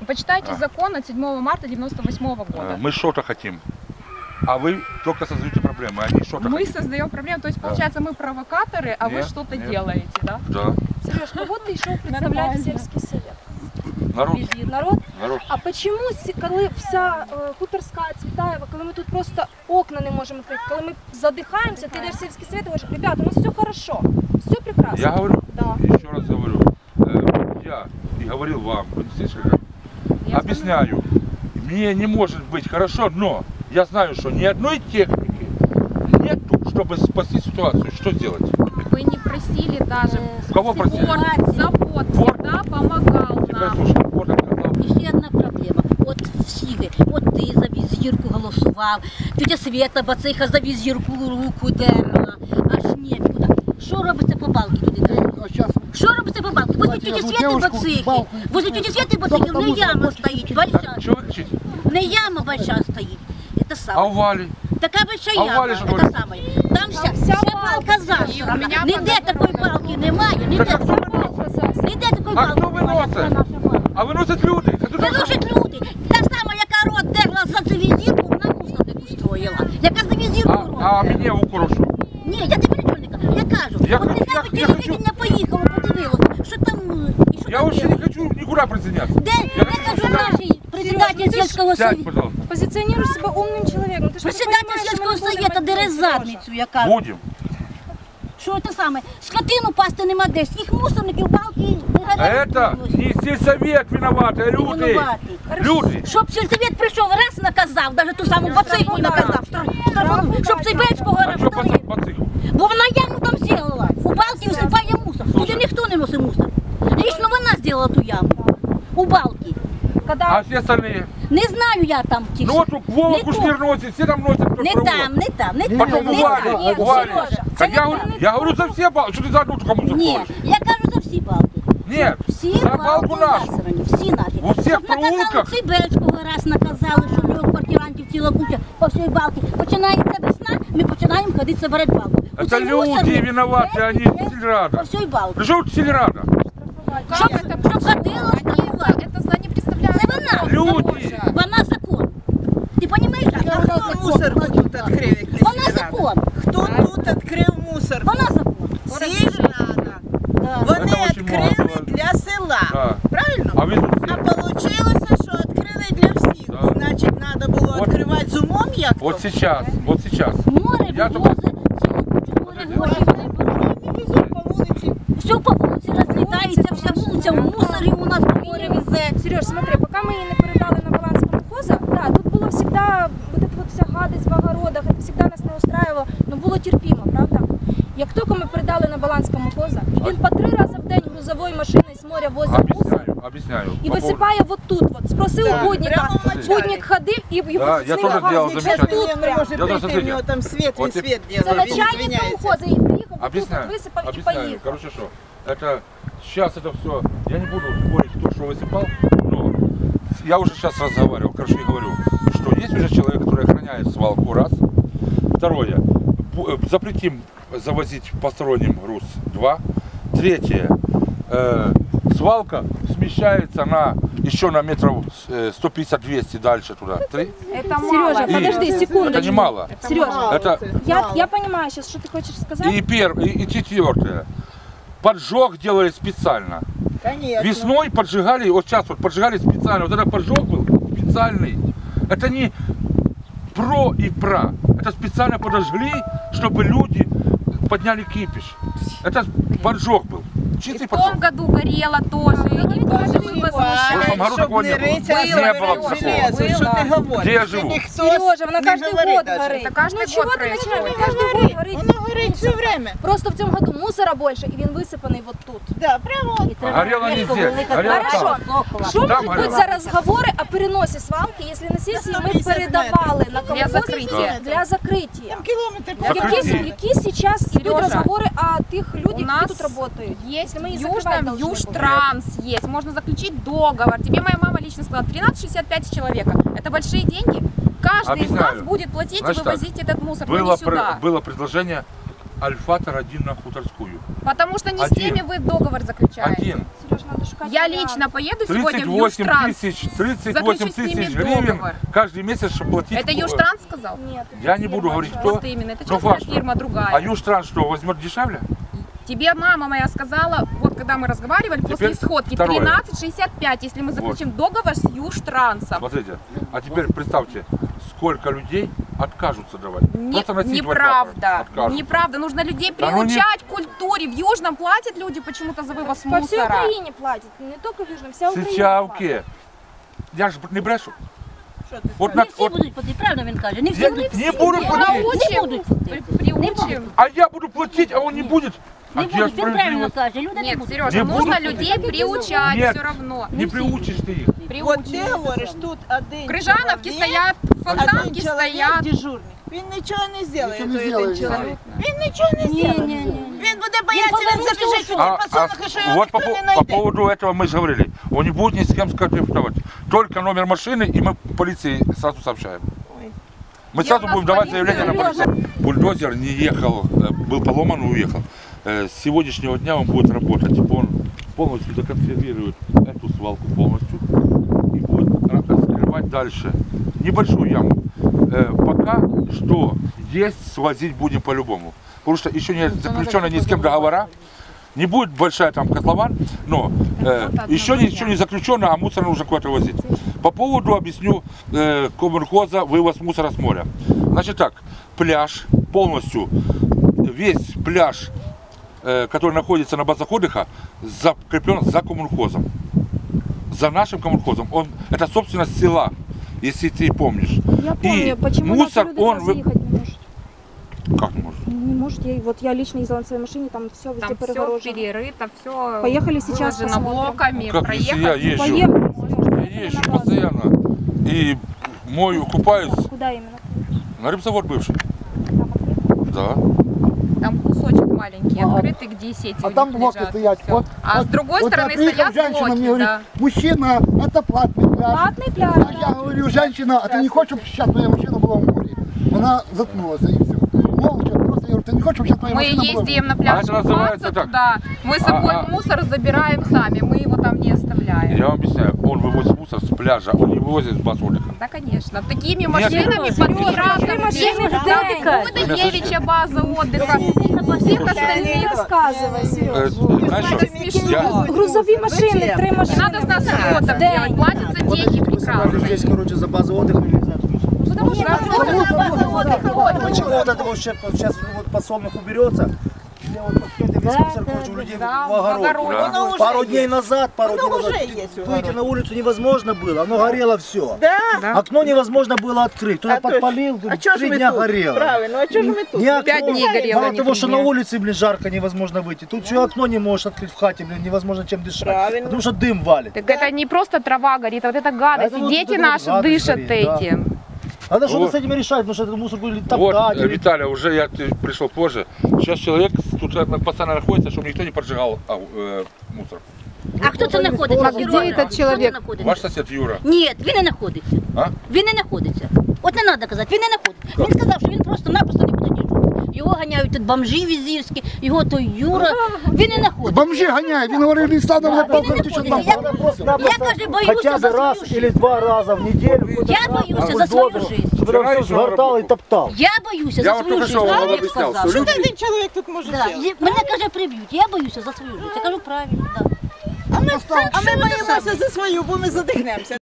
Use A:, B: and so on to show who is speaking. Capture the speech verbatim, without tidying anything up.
A: Почитайте
B: А.
A: закон от седьмого марта девяносто восьмого года.
B: Мы что-то хотим, а вы только создаете проблемы, а они что-то
A: Мы
B: хотим.
A: создаем проблему, то есть
B: Да.
A: получается мы провокаторы, а вы
B: Нет,
A: что-то
B: нет.
A: делаете, да?
B: Да.
C: Сереж, кого ты йшов представляти в сільський совет?
B: Народ,
C: Народ?
B: народ.
C: А почему, сі- коли вся е, Хуторська, Цвітаєва, коли ми тут просто окна не можемо відкрити, коли ми задихаємося, ти йдеш в сільський совет і говориш, ребята, у нас все хорошо, все прекрасно.
B: Я говорю,
C: Да.
B: еще раз говорю, э, я и говорил вам, вы не слышали, как?
A: Я
B: Объясняю, мне не может быть хорошо, но я знаю, что ни одной техники нету, чтобы спасти ситуацию. Что сделать?
A: Вы не просили даже.
B: Кого просили?
A: Борт, завод
B: Борт?
A: всегда помогал
B: Теперь
A: нам.
B: слушай, вот отказал.
D: І ще одна проблема. От всі, от ти за візірку голосував, тетя Света Бациха за візірку руку держала, аж нікуди. Що робиться по балки туди? Що робиться по балки? Возле тети Свети Бацихи, возле тети Свети Бацихи в неї яма стоїть, большая.
B: Что вы кричите?
D: Не яма большая стоїть. Это
B: А
D: самое.
B: у Вали?
D: Такая большая
B: А у
D: яма,
B: Вали же
D: это
B: говорит.
D: самое. Там вся, вся балка засрана.
A: меня
D: Ніде такої балки немає, ніде,
B: Так, а кто выносит?
D: ніде такої
B: А
D: балки
B: кто выносит? А выносят люди. Это
D: Це лежать люди. Та сама, яка рот дерла за цю візірку, вона мусорник устроїла. Яка за візірку
B: А,
D: рот
B: а
D: дерла.
B: мне укрошу.
D: Ні, я тебе нічого не кажу. Я кажу,
B: Я
D: от
B: хочу-
D: нехай
B: я- я
D: телевидення поїхало, подивилося, що там, і що
B: Я
D: там
B: вообще не
D: делать.
B: хочу никуда присоединяться.
D: Де,
B: Я
D: я
B: хочу
D: кажу,
B: сюда.
D: нашій председатель сільського
B: Сядь,
D: совєту.
B: пожалуйста.
C: Позиціонуєш себе умним чоловіком. Ти ж не
D: Председатель
C: розумієш, що ми
D: сільського
C: не будемо
D: совєту дере
C: відкриті,
D: задницю, я кажу.
B: Будем.
D: Що це саме? Скотину пасти нема де, їх мусорників, балки,
B: А это не сельсовет виноват, а люди. Люди.
D: Щоб сільсовет прийшов, раз наказав, навіть ту саму Бациху наказав, штраф- щоб Цибельського
B: А что
D: арештували.
B: по циху?
D: Бо вона яму там зробила, у балки всипає мусор. Туди ніхто не носить мусор. Лично вона зробила ту яму, у балки.
B: А все остальные?
D: Не знаю я там тих.
B: Ну вот Вова
D: Не
B: Кушнир носит, все там носят. кто
D: Не
B: провод.
D: там, не там, не там,
B: Потом у
D: не
B: Вали,
D: там.
B: у Вали.
D: Сережа, це
B: Так
D: не
B: я,
D: там,
B: говорю,
D: не
B: я
D: там.
B: говорю за все балки. Что ты за одну только мусор
D: Ні,
B: ходишь?
D: я кажу за всі балки.
B: Нет,
D: Всі
B: за балку нашу.
D: засрані, всі наші.
B: У всіх
D: Щоб наказали
B: проулках.
D: Цибельського раз наказали, що в нього квартирантів ціла куча по всій балки. Починається весна, ми починаємо ходити собирати балку.
B: Это
D: Оцей
B: люди
D: мусорник
B: виноваты, а не
D: по
B: сельрада.
D: всій балки.
B: Причем тут сельрада?
D: Щоб, щоб ходила, штрафувати.
A: Это за не представляет.
D: Це вона.
B: Люди.
D: Вона закон. Ти розумієш?
E: А хто мусорку тут відкрив, як не
D: Вона
E: сільрада?
D: закон.
E: Хто тут відкрив мусорку?
D: Вона закон.
E: Сільрада.
D: Да.
E: Вони
B: Це очень
E: відкрили
B: много.
E: для села.
B: Да.
E: Правильно?
B: А вы тут
E: А
B: все.
E: вийшло, що відкрили для всіх.
B: Да.
E: Значить, треба було
B: Вот.
E: відкривати з умом як-то.
B: Вот сейчас, вот сейчас.
D: Море
B: Я
D: вивозить, цілу кучу море вивозить.
E: Везуть по вулиці.
D: Все по вулиці розлітається, вся вулиця в мусорі у нас по море везе.
C: Сереж, смотри, пока мы ее не передали на баланс колхоза, да, тут было всегда, вот эта вот вся гадость в огородах, это всегда нас не устраивало, но було терпимо, правда? Як тільки ми передали на баланс колхоза, і він по три рази в день грузовою машиною з моря возить мусор,
B: Объясняю, объясняю.
C: і
B: По
C: висипає вот тут, вот. Спросив
B: Да.
C: у будника,
E: Прямо в начале.
C: будник ходив і його
B: Да, я тоже делал замечательно.
C: тут
E: Він
C: прямо.
E: може
B: Я
E: прийти,
B: тоже
E: в нього там світ, він
B: Вот и-
E: світ
C: Це
E: ділає, він
C: начальник
E: звиняється.
C: колхоза і приїхав, тут
B: Объясняю,
C: висипав і
B: объясняю.
C: поїхав.
B: Короче, что, это сейчас это все, я не буду спорить, кто что высыпал, но я уже сейчас разговаривал, короче, и говорю, что есть уже человек, который охраняет свалку, раз. Второе, бу- э, запретим завозить посторонним груз, два. Третье, э, свалка смещается на еще на метров э, сто пятьдесят - двести дальше туда. Три.
A: Это
C: Сережа,
A: мало.
B: И-
C: подожди, секундочку.
B: Это немало.
C: Сережа,
B: Это
C: я, я понимаю сейчас, что ты хочешь сказать.
B: и, пер, и, и четвертое. Поджог делали специально.
E: Конечно.
B: Весной поджигали, вот сейчас вот поджигали специально. Вот этот поджог был специальный. Это не про и про. Это специально подожгли, чтобы люди подняли кипиш. Это поджог был.
A: И
B: Чистый
A: в том
B: поджог.
A: году горело тоже. И они тоже были
B: В прошлом году
A: возмущены.
B: такого не было. Не было такого.
E: железо, що ти говориш?
B: Где я
E: Це
B: живу?
E: ніхто
C: Сережа, вона
E: не
C: каждый
E: говорить
C: год
E: даже.
C: горит.
A: Это каждый
C: ну чего
A: год
C: ты начинаешь?
A: происходит.
C: Каждый год горит.
E: Воно горить все время.
C: Просто в цьому году мусора більше, і він висипаний вот тут.
E: Да, прямо.
B: Горело не здесь, горело
C: Хорошо.
B: там.
C: Що
B: Там
C: можуть бути
B: горело.
C: за розговори о переносі свалки, якщо на сесії ми передавали на колхоз
A: закриття.
C: для закриття?
E: Там кілометр.
B: Закриття.
C: Які, які зараз йдуть
A: Сережа,
C: розговори о тих
A: У
C: людях, які
A: нас
C: тут працюють?
A: есть
C: мы
A: в
C: их закрывать
A: Южном
C: должны
A: Южтранс есть. Можно заключить договор. Тебе моя мама лично сказала тринадцать шестьдесят пять человека. Это большие деньги. Каждый из
B: Объясняю.
A: нас будет платить
B: Значит
A: и вывозить этот мусор, но
B: Было,
A: не сюда.
B: пр- было предложение Альфатор один на Хуторскую.
A: Потому что не с
B: Один.
A: теми вы договор заключаете.
B: Один.
C: Сереж, надо шукать
A: Я
C: вариант.
A: лично поеду
B: тридцать
A: сегодня в
B: восемь
A: Южтранс.
B: тысяч, тридцать восемь
A: Заключу с ними
B: тысяч гривен
A: договор.
B: каждый месяц, чтобы платить.
A: Это Южтранс сказал?
C: Нет.
B: Я не буду говорить, кто.
A: Вот именно, это
B: Ну,
A: частная
B: факт, что.
A: фирма другая.
B: А Южтранс что, возьмет дешевле?
A: Тебе мама моя сказала, вот когда мы разговаривали, после
B: Теперь
A: сходки,
B: второе.
A: тринадцать шестьдесят пять, если мы заключим договор с Южтрансом.
B: Смотрите, а теперь представьте, сколько людей откажутся давать.
A: Не-
B: Просто носить
A: неправда,
B: ватматор откажутся.
A: неправда. Нужно людей
B: Да ну не-
A: приучать к культуре. В Южном платят люди почему-то за вывоз
C: По всей
A: мусора.
C: Украине платят, не только в Южном, вся Украина платит.
B: Сичавки. Я же не брешу.
E: Що ти
B: Вот
D: Не
B: на,
D: всі
B: вот,
D: будуть платити, правильно він каже. Не всі
B: я
D: будуть.
B: не буду
D: Ні,
B: платить.
D: Не
A: Научим,
D: будуть платити.
A: при- приучим.
B: А я буду платить, а он не будет. А
D: Не
B: где
D: будуть, він правильно
B: справедливость?
D: каже. Люди не
A: Нет,
D: будуть.
A: Сережа,
B: Не
A: нужно
B: будут?
A: людей приучать
B: Нет.
A: все равно.
B: Не приучишь ты их.
E: От ти
A: Приучим.
E: говориш, тут один
A: В Крижановке
E: чоловік,
A: стоят,
E: один
A: фонтанки
E: чоловік
A: стоят.
E: дежурний. Він нічого не зробить,
F: Нічого не
E: той
F: зробить,
E: один чоловік.
A: Абсолютно.
E: Він нічого не
D: Ні,
E: зробить.
D: ні, ні.
E: Він буде боятися, він
D: повернувся
E: забіжить у ті
B: А, а
E: подсолнухи, що його
B: вот по,
E: ніхто не
B: по
E: знайде.
B: поводу этого мы же говорили. Он не будет ни с кем сконфликтовать. Только номер машины, и мы полиции сразу сообщаем.
E: Ой.
B: Мы
A: Я
B: сразу
A: у нас
B: будем давать
A: полиция,
B: заявление на полицию. Бульдозер не ехал, э, был поломан и уехал. Э, С сегодняшнего дня он будет работать. Он полностью законсервирует эту свалку полностью и будет раскрывать дальше небольшую яму. Э, Пока что есть, свозить будем по-любому. Потому что еще не заключено ни с кем договора. Не будет большая там котлован, но э, еще ничего не заключено, а мусор нужно куда-то возить. По поводу, объясню, э, коммунхоза, вывоз мусора с моря. Значит так, пляж полностью, весь пляж, э, который находится на базах отдыха, закреплен за коммунхозом. За нашим коммунхозом. Он, это собственность села, если ты помнишь.
C: Я помню,
B: И
C: почему
B: мусор,
C: наши люди
B: он...
C: туда
B: вы-
C: заехать не может.
B: Как не может?
C: Не может, я, вот я лично ездила на своей машине, там все везде
A: Там все
C: перегорожено.
A: перерыто, все
C: Поехали сейчас
A: выложено
C: посмотрим.
A: блоками,
B: Как если я
A: проехали.
B: езжу?
C: Поехали, Серёж,
B: Я езжу
C: на базу.
B: постоянно. И мою купаюсь
C: Куда именно?
B: на рыбзавод бывший.
C: Там открыто?
B: Да.
A: Там кусочек маленький,
F: А-
A: открытый, где сети
F: А
A: у
F: там
A: них
F: блоки
A: лежат,
F: стоять.
A: всё.
F: Вот,
A: А
F: вот,
A: с другой
F: вот
A: стороны
F: я приехал,
A: стоят
F: женщина
A: блоки,
F: мне говорит,
A: да.
F: мужчина, это платный пляж.
C: Платный пляж,
F: А я
C: да.
F: говорю, женщина, а ты не хочешь, чтобы сейчас твоя машина была в море? Она заткнулась, и все. Молча, просто я говорю, ты не хочешь, чтобы сейчас твоя
A: Мы
F: машина была в море?
A: ездим на
B: А
A: пляж
B: это называется
A: купаться
B: так.
A: туда, мы с собой
B: А, а.
A: мусор забираем сами, мы его там не оставляем.
B: Я вам объясняю, он вывозит мусор с пляжа, он не вывозит с баз отдыха.
A: Да, конечно. Такими машинами
D: Серёжа,
A: под
C: Серёжа,
A: пиратом
C: ты машины
A: ездят.
C: в
A: Там
C: день.
A: Будоевичья база отдыха, всех
C: Не
A: остальных.
C: рассказывай,
B: Э,
C: Сереж.
B: Знаешь что?
A: Это смешно.
B: Я-
C: Грузовые машины, три машины.
A: Надо с нас идиотов делать, платятся деньги прекрасно.
G: Здесь, короче, за базу отдыха нельзя.
A: Потому что
G: Почему вот это вот сейчас, сейчас вот подсолнух уберется? Я вот пакеты весь мусор, короче, у людей
A: да,
G: в
A: в
G: огород.
A: огороде.
B: Да.
E: Воно вже
G: Пару
E: є.
G: дней назад, пару
E: Оно
G: дней
E: уже
G: назад,
E: есть у
G: выйти
E: огороде.
G: на улицу невозможно было, оно горело все.
E: Да?
G: Окно невозможно было открыть, кто-то
E: А то ж-
G: подпалил,
E: А
G: говорит,
E: чого ж
G: три
E: ми
G: дня
E: тут?
G: горело.
E: Правильно, а чого ж ми тут?
G: Не окно,
A: Пять дней горело,
G: мало
A: не
G: того,
A: три
G: что
A: дня.
G: на улице, блин, жарко невозможно выйти. Тут еще окно не можешь открыть в хате, блин, невозможно чем дышать.
E: Правильно.
G: Потому что дым валит.
A: Так это не просто трава горит, а вот эта гадость.
G: Это
A: И
G: вот
A: дети
G: эта
A: наши
G: гадость
A: дышат
G: горит, да.
A: этим.
G: Надо что-то
B: Вот.
G: с этим решать, потому что этот мусор будет
B: Вот,
G: топтать.
B: э,
G: или-
B: Виталий, уже я ты пришел позже. Сейчас человек тут э, постоянно находится, чтобы никто не поджигал а, э, мусор.
D: А хто це знаходиться?
C: А де
D: Герой?
C: этот
D: Хто
C: чоловік?
D: знаходиться?
B: Ваш сосед Юра.
D: Ні, він не знаходиться.
B: А?
D: Він не знаходиться. От не треба казати, він не знаходиться. Він сказав, що він просто-напросто не буде дежурити. Його ганяють тут бомжі візірські, його той Юра. Він не знаходиться.
F: Бомжи гоняют, він говорив, листа нам на
D: Да, він не
F: полках тисяч
D: знаходиться.
F: там.
D: Я,
G: Просто-напросто
D: я каже, боюся
G: хотя
D: за
G: бы раз
D: свою
G: или
D: жизнь.
G: два раза в неделю.
D: Я боюся за свою жизнь.
G: Чтобы
B: Вчера
G: он все
B: еще
G: сгортал и
B: работал.
G: топтал.
D: Я боюся
B: Я
D: за
B: вам
D: свою
B: только
D: жизнь.
B: что вам
D: Чоловік
B: объяснял,
D: сказав.
B: что
E: Що
B: люди...
E: один чоловік тут може
D: Да.
E: зробити?
D: і Мене, каже, приб'ють. Я боюся за свою жизнь. Я кажу, правильно, так.
E: А ми, а ми боїмося за свою, бо ми задихнемося.